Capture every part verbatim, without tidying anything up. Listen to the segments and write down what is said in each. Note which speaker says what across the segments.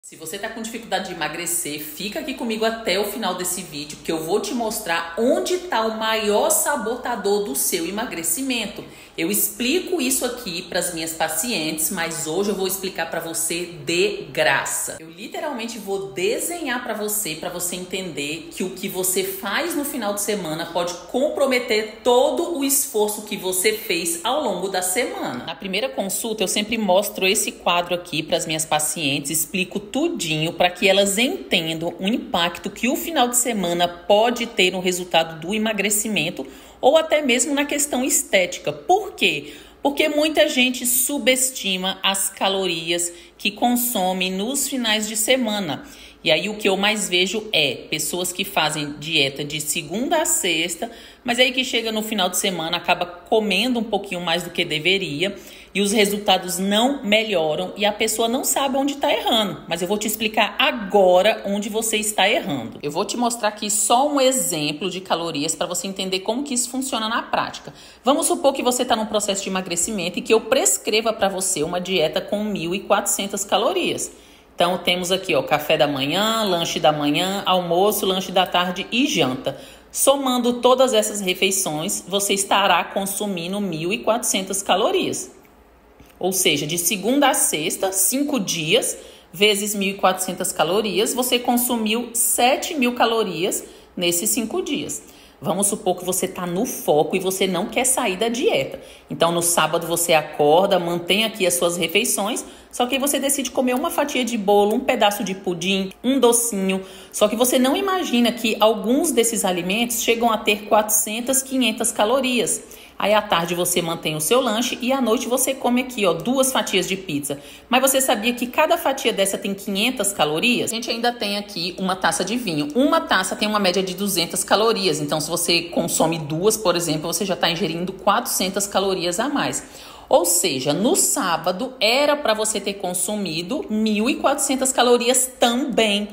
Speaker 1: Se você está com dificuldade de emagrecer, fica aqui comigo até o final desse vídeo, que eu vou te mostrar onde está o maior sabotador do seu emagrecimento. Eu explico isso aqui para as minhas pacientes, mas hoje eu vou explicar para você de graça. Eu literalmente vou desenhar para você, para você entender que o que você faz no final de semana pode comprometer todo o esforço que você fez ao longo da semana. Na primeira consulta, eu sempre mostro esse quadro aqui para as minhas pacientes, explico tudinho para que elas entendam o impacto que o final de semana pode ter no resultado do emagrecimento ou até mesmo na questão estética. Por quê? Porque muita gente subestima as calorias que consome nos finais de semana. E aí o que eu mais vejo é pessoas que fazem dieta de segunda a sexta, mas aí que chega no final de semana acaba comendo um pouquinho mais do que deveria e os resultados não melhoram e a pessoa não sabe onde está errando. Mas eu vou te explicar agora onde você está errando. Eu vou te mostrar aqui só um exemplo de calorias para você entender como que isso funciona na prática. Vamos supor que você está num processo de emagrecimento e que eu prescreva para você uma dieta com mil e quatrocentas calorias. Então, temos aqui, ó, café da manhã, lanche da manhã, almoço, lanche da tarde e janta. Somando todas essas refeições, você estará consumindo mil e quatrocentas calorias. Ou seja, de segunda a sexta, cinco dias, vezes mil e quatrocentas calorias, você consumiu sete mil calorias nesses cinco dias. Vamos supor que você está no foco e você não quer sair da dieta. Então, no sábado você acorda, mantém aqui as suas refeições, só que aí você decide comer uma fatia de bolo, um pedaço de pudim, um docinho. Só que você não imagina que alguns desses alimentos chegam a ter quatrocentas, quinhentas calorias. Aí à tarde você mantém o seu lanche e à noite você come aqui, ó, duas fatias de pizza. Mas você sabia que cada fatia dessa tem quinhentas calorias? A gente ainda tem aqui uma taça de vinho. Uma taça tem uma média de duzentas calorias. Então, se você consome duas, por exemplo, você já está ingerindo quatrocentas calorias a mais. Ou seja, no sábado era para você ter consumido mil e quatrocentas calorias também.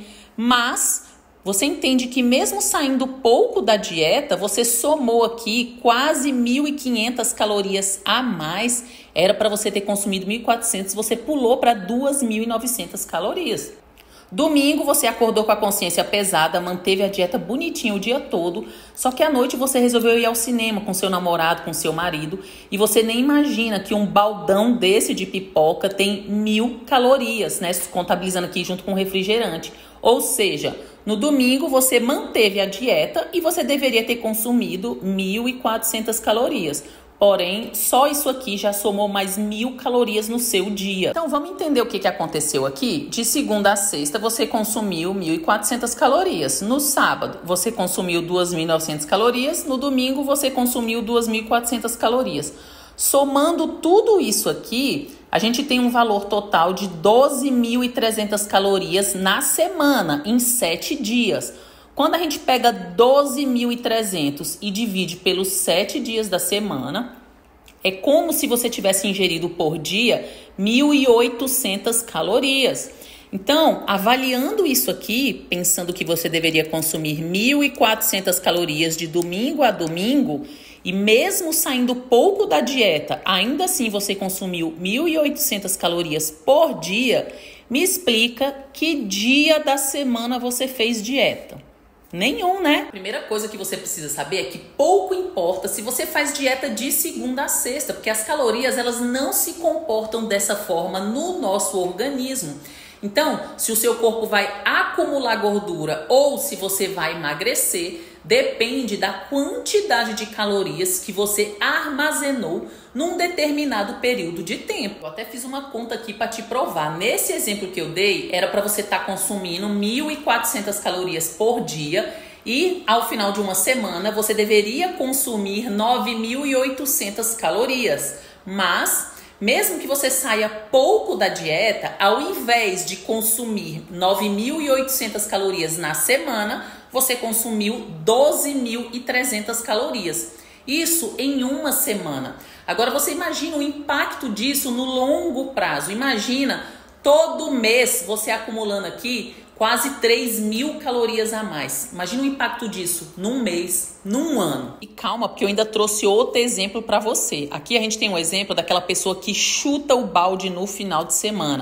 Speaker 1: Mas você entende que mesmo saindo pouco da dieta, você somou aqui quase mil e quinhentas calorias a mais. Era para você ter consumido mil e quatrocentas, você pulou para duas mil e novecentas calorias. Domingo você acordou com a consciência pesada, manteve a dieta bonitinha o dia todo, só que à noite você resolveu ir ao cinema com seu namorado, com seu marido, e você nem imagina que um baldão desse de pipoca tem mil calorias, né? Contabilizando aqui junto com o refrigerante. Ou seja, no domingo você manteve a dieta e você deveria ter consumido mil e quatrocentas calorias. Porém, só isso aqui já somou mais mil calorias no seu dia. Então, vamos entender o que, que aconteceu aqui? De segunda a sexta, você consumiu mil e quatrocentas calorias. No sábado, você consumiu duas mil e novecentas calorias. No domingo, você consumiu duas mil e quatrocentas calorias. Somando tudo isso aqui, a gente tem um valor total de doze mil e trezentas calorias na semana, em sete dias. Quando a gente pega doze mil e trezentos e divide pelos sete dias da semana, é como se você tivesse ingerido por dia mil e oitocentas calorias. Então, avaliando isso aqui, pensando que você deveria consumir mil e quatrocentas calorias de domingo a domingo, e mesmo saindo pouco da dieta, ainda assim você consumiu mil e oitocentas calorias por dia, me explica que dia da semana você fez dieta. Nenhum, né? A primeira coisa que você precisa saber é que pouco importa se você faz dieta de segunda a sexta, porque as calorias elas não se comportam dessa forma no nosso organismo. Então, se o seu corpo vai acumular gordura ou se você vai emagrecer, depende da quantidade de calorias que você armazenou num determinado período de tempo. Eu até fiz uma conta aqui para te provar. Nesse exemplo que eu dei, era para você estar tá consumindo mil e quatrocentas calorias por dia e ao final de uma semana você deveria consumir nove mil e oitocentas calorias. Mas mesmo que você saia pouco da dieta, ao invés de consumir nove mil e oitocentas calorias na semana, você consumiu doze mil e trezentas calorias. Isso em uma semana. Agora você imagina o impacto disso no longo prazo. Imagina todo mês você acumulando aqui quase três mil calorias a mais. Imagina o impacto disso num mês, num ano. E calma, porque eu ainda trouxe outro exemplo para você. Aqui a gente tem um exemplo daquela pessoa que chuta o balde no final de semana.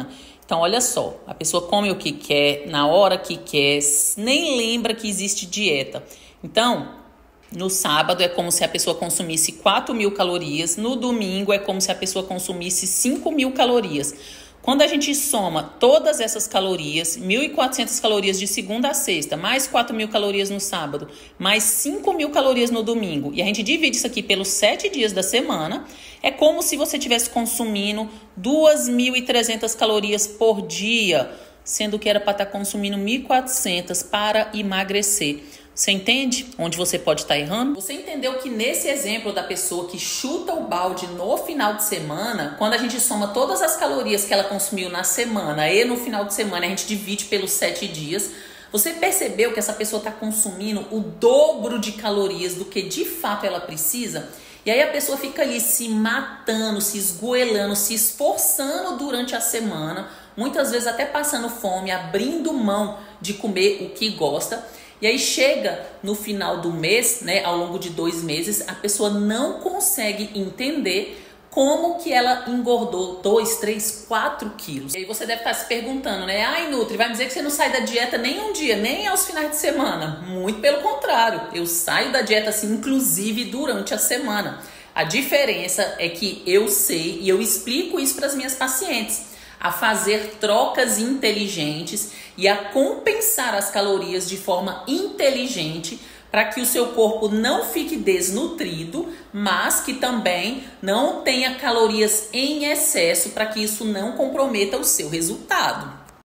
Speaker 1: Então, olha só, a pessoa come o que quer, na hora que quer, nem lembra que existe dieta. Então, no sábado é como se a pessoa consumisse quatro mil calorias, no domingo é como se a pessoa consumisse cinco mil calorias. Quando a gente soma todas essas calorias, mil e quatrocentas calorias de segunda a sexta, mais quatro mil calorias no sábado, mais cinco mil calorias no domingo, e a gente divide isso aqui pelos sete dias da semana, é como se você estivesse consumindo duas mil e trezentas calorias por dia, sendo que era para estar consumindo mil e quatrocentas para emagrecer. Você entende onde você pode estar errando? Você entendeu que nesse exemplo da pessoa que chuta o balde no final de semana, quando a gente soma todas as calorias que ela consumiu na semana e no final de semana a gente divide pelos sete dias, você percebeu que essa pessoa está consumindo o dobro de calorias do que de fato ela precisa? E aí a pessoa fica ali se matando, se esgoelando, se esforçando durante a semana, muitas vezes até passando fome, abrindo mão de comer o que gosta. E aí chega no final do mês, né, ao longo de dois meses, a pessoa não consegue entender como que ela engordou dois, três, quatro quilos. E aí você deve estar se perguntando, né? Ai, Nutri, vai me dizer que você não sai da dieta nem um dia, nem aos finais de semana. Muito pelo contrário, eu saio da dieta assim, inclusive durante a semana. A diferença é que eu sei e eu explico isso para as minhas pacientes, a fazer trocas inteligentes e a compensar as calorias de forma inteligente para que o seu corpo não fique desnutrido, mas que também não tenha calorias em excesso para que isso não comprometa o seu resultado.